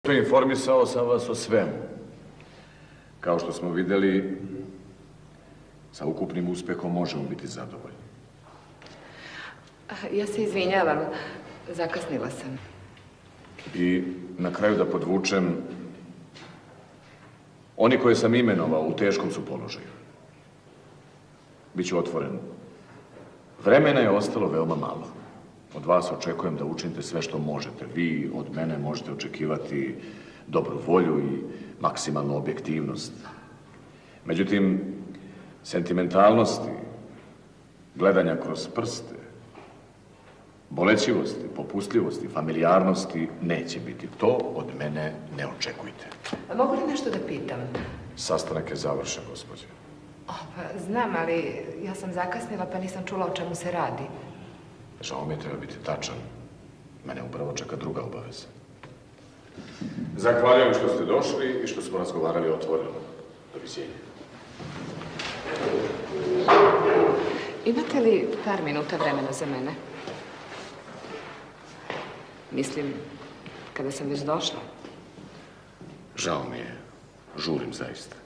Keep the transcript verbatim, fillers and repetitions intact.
Informisao sam vas o svemu. Kao što smo vidjeli, sa ukupnim uspjehom možemo biti zadovoljni. Ja se izvinjavam, zakasnila sam. I na kraju da podvučem, oni koje sam imenovao u teškom su položaju. Biću otvoren. Vremena je ostalo veoma malo. Od vas očekujem da učinite sve što možete. Vi od mene možete očekivati dobru volju i maksimalnu objektivnost. Međutim, sentimentalnosti, gledanja kroz prste, bolećivosti, popustljivosti, familijarnosti neće biti. To od mene ne očekujte. Mogu li nešto da pitam? Sastanak je završen, gospođe. O, pa znam, ali ja sam zakasnila pa nisam čula o čemu se radi. Žao mi je, treba biti tačan. Mene upravo čeka druga obaveza. Zahvaljujem što ste došli i što smo razgovarali otvoreno. Doviđenja. Imate li par minuta vremena za mene? Mislim, kada sam već došla. Žao mi je. Žurim zaista.